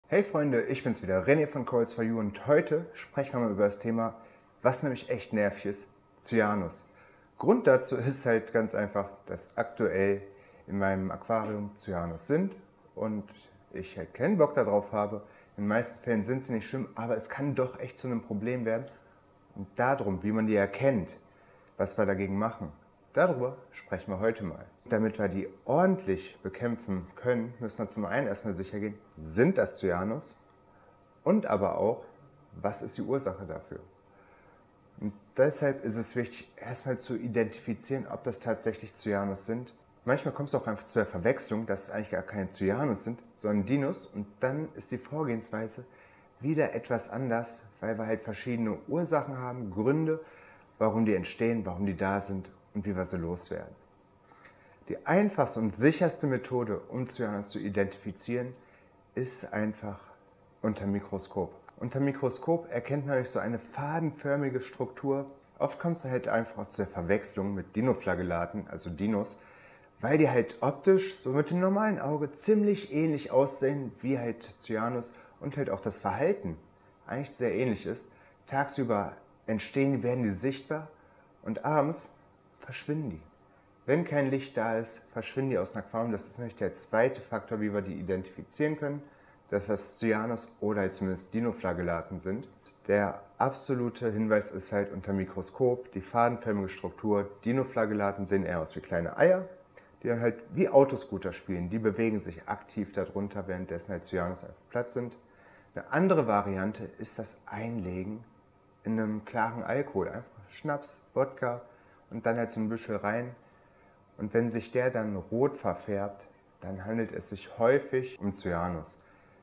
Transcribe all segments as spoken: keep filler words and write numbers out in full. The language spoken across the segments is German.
Hey Freunde, ich bin's wieder, René von Corals for You und heute sprechen wir mal über das Thema, was nämlich echt nervig ist, Cyanus. Grund dazu ist halt ganz einfach, dass aktuell in meinem Aquarium Cyanus sind und ich halt keinen Bock darauf habe. In den meisten Fällen sind sie nicht schlimm, aber es kann doch echt zu einem Problem werden. Und darum, wie man die erkennt, was wir dagegen machen, darüber sprechen wir heute mal. Damit wir die ordentlich bekämpfen können, müssen wir zum einen erstmal sicher gehen, sind das Cyanus und aber auch, was ist die Ursache dafür. Und deshalb ist es wichtig, erstmal zu identifizieren, ob das tatsächlich Cyanus sind. Manchmal kommt es auch einfach zu der Verwechslung, dass es eigentlich gar keine Cyanus sind, sondern Dinos. Und dann ist die Vorgehensweise wieder etwas anders, weil wir halt verschiedene Ursachen haben, Gründe, warum die entstehen, warum die da sind und wie wir sie loswerden. Die einfachste und sicherste Methode, um Cyanus zu identifizieren, ist einfach unter dem Mikroskop. Unter dem Mikroskop erkennt man so eine fadenförmige Struktur. Oft kommt es halt einfach zu der Verwechslung mit Dinoflagellaten, also Dinos, weil die halt optisch so mit dem normalen Auge ziemlich ähnlich aussehen wie halt Cyanus und halt auch das Verhalten eigentlich sehr ähnlich ist. Tagsüber entstehen, werden die sichtbar und abends verschwinden die. Wenn kein Licht da ist, verschwinden die aus dem Aquarium. Das ist nämlich der zweite Faktor, wie wir die identifizieren können, dass das Cyanus oder halt zumindest Dinoflagellaten sind. Der absolute Hinweis ist halt unter Mikroskop die fadenförmige Struktur. Dinoflagellaten sehen eher aus wie kleine Eier, die dann halt wie Autoscooter spielen. Die bewegen sich aktiv darunter, währenddessen halt Cyanus einfach platt sind. Eine andere Variante ist das Einlegen in einem klaren Alkohol. Einfach Schnaps, Wodka und dann halt so ein Büschel rein. Und wenn sich der dann rot verfärbt, dann handelt es sich häufig um Cyanus.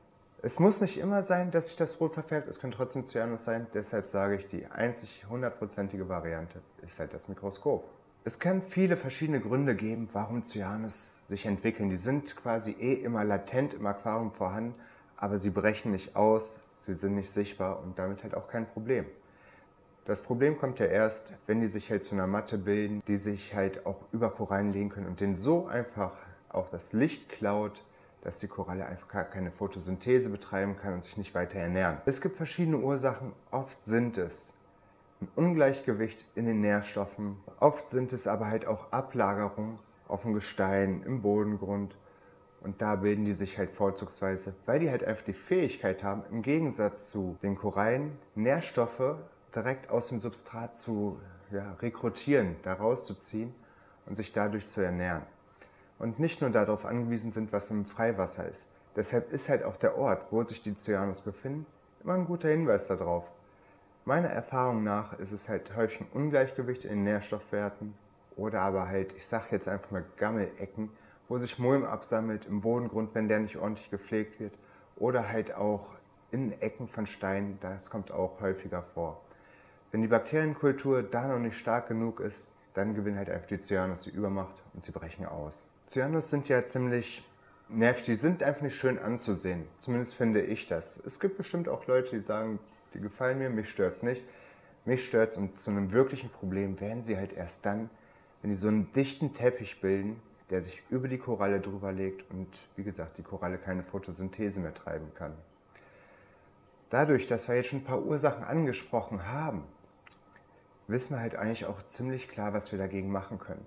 Es muss nicht immer sein, dass sich das rot verfärbt, es kann trotzdem Cyanus sein. Deshalb sage ich, die einzig hundertprozentige Variante ist halt das Mikroskop. Es kann viele verschiedene Gründe geben, warum Cyanus sich entwickeln. Die sind quasi eh immer latent im Aquarium vorhanden, aber sie brechen nicht aus, sie sind nicht sichtbar und damit halt auch kein Problem. Das Problem kommt ja erst, wenn die sich halt zu einer Matte bilden, die sich halt auch über Korallen legen können und denen so einfach auch das Licht klaut, dass die Koralle einfach gar keine Photosynthese betreiben kann und sich nicht weiter ernähren. Es gibt verschiedene Ursachen. Oft sind es ein Ungleichgewicht in den Nährstoffen. Oft sind es aber halt auch Ablagerungen auf dem Gestein, im Bodengrund. Und da bilden die sich halt vorzugsweise, weil die halt einfach die Fähigkeit haben, im Gegensatz zu den Korallen Nährstoffe direkt aus dem Substrat zu ja, rekrutieren, da rauszuziehen und sich dadurch zu ernähren. Und nicht nur darauf angewiesen sind, was im Freiwasser ist. Deshalb ist halt auch der Ort, wo sich die Cyanus befinden, immer ein guter Hinweis darauf. Meiner Erfahrung nach ist es halt häufig ein Ungleichgewicht in den Nährstoffwerten oder aber halt, ich sage jetzt einfach mal Gammelecken, wo sich Mulm absammelt im Bodengrund, wenn der nicht ordentlich gepflegt wird, oder halt auch in Ecken von Steinen, das kommt auch häufiger vor. Wenn die Bakterienkultur da noch nicht stark genug ist, dann gewinnen halt einfach die Cyanus die Übermacht und sie brechen aus. Cyanus sind ja ziemlich nervig, die sind einfach nicht schön anzusehen. Zumindest finde ich das. Es gibt bestimmt auch Leute, die sagen, die gefallen mir, mich stört es nicht. Mich stört es und zu einem wirklichen Problem werden sie halt erst dann, wenn die so einen dichten Teppich bilden, der sich über die Koralle drüber legt und wie gesagt, die Koralle keine Photosynthese mehr treiben kann. Dadurch, dass wir jetzt schon ein paar Ursachen angesprochen haben, wissen wir halt eigentlich auch ziemlich klar, was wir dagegen machen können.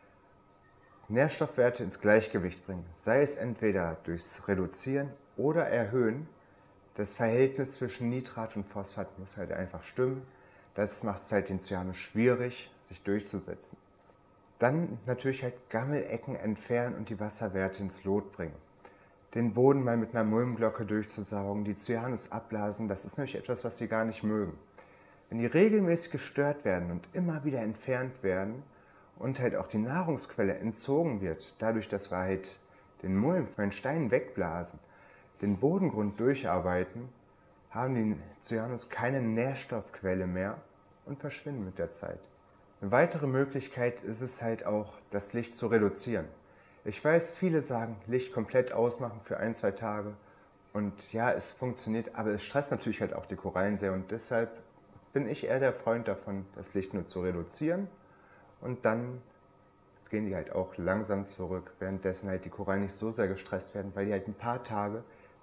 Nährstoffwerte ins Gleichgewicht bringen, sei es entweder durchs Reduzieren oder Erhöhen. Das Verhältnis zwischen Nitrat und Phosphat muss halt einfach stimmen. Das macht es halt den Cyanus schwierig, sich durchzusetzen. Dann natürlich halt Gammelecken entfernen und die Wasserwerte ins Lot bringen. Den Boden mal mit einer Mulmglocke durchzusaugen, die Cyanus abblasen, das ist nämlich etwas, was sie gar nicht mögen. Wenn die regelmäßig gestört werden und immer wieder entfernt werden und halt auch die Nahrungsquelle entzogen wird, dadurch, dass wir halt den Mulm von den Steinen wegblasen, den Bodengrund durcharbeiten, haben die Cyanus keine Nährstoffquelle mehr und verschwinden mit der Zeit. Eine weitere Möglichkeit ist es halt auch, das Licht zu reduzieren. Ich weiß, viele sagen, Licht komplett ausmachen für ein, zwei Tage und ja, es funktioniert, aber es stresst natürlich halt auch die Korallen sehr und deshalb bin ich eher der Freund davon, das Licht nur zu reduzieren und dann gehen die halt auch langsam zurück, währenddessen halt die Korallen nicht so sehr gestresst werden, weil die halt ein paar Tage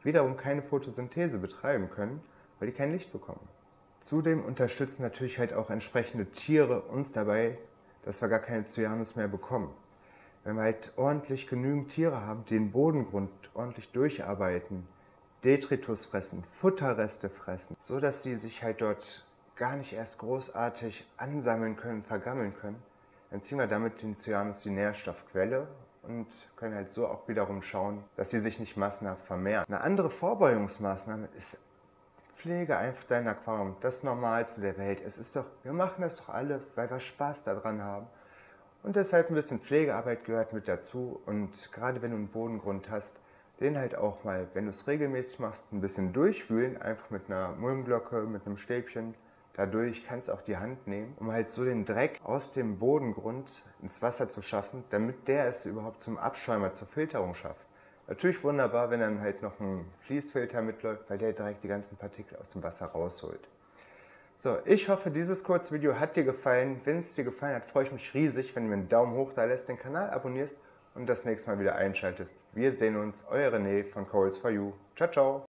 wiederum keine Photosynthese betreiben können, weil die kein Licht bekommen. Zudem unterstützen natürlich halt auch entsprechende Tiere uns dabei, dass wir gar keine Cyanus mehr bekommen. Wenn wir halt ordentlich genügend Tiere haben, die den Bodengrund ordentlich durcharbeiten, Detritus fressen, Futterreste fressen, so dass sie sich halt dort gar nicht erst großartig ansammeln können, vergammeln können, dann ziehen wir damit den Cyanus die Nährstoffquelle und können halt so auch wiederum schauen, dass sie sich nicht massenhaft vermehren. Eine andere Vorbeugungsmaßnahme ist Pflege einfach dein Aquarium, das Normalste der Welt. Es ist doch, wir machen das doch alle, weil wir Spaß daran haben. Und deshalb ein bisschen Pflegearbeit gehört mit dazu. Und gerade wenn du einen Bodengrund hast, den halt auch mal, wenn du es regelmäßig machst, ein bisschen durchwühlen, einfach mit einer Mulmglocke, mit einem Stäbchen. Dadurch kannst du auch die Hand nehmen, um halt so den Dreck aus dem Bodengrund ins Wasser zu schaffen, damit der es überhaupt zum Abschäumer, zur Filterung schafft. Natürlich wunderbar, wenn dann halt noch ein Fließfilter mitläuft, weil der direkt die ganzen Partikel aus dem Wasser rausholt. So, ich hoffe, dieses kurze Video hat dir gefallen. Wenn es dir gefallen hat, freue ich mich riesig, wenn du mir einen Daumen hoch da lässt, den Kanal abonnierst und das nächste Mal wieder einschaltest. Wir sehen uns, euer René von Corals for You. Ciao, ciao!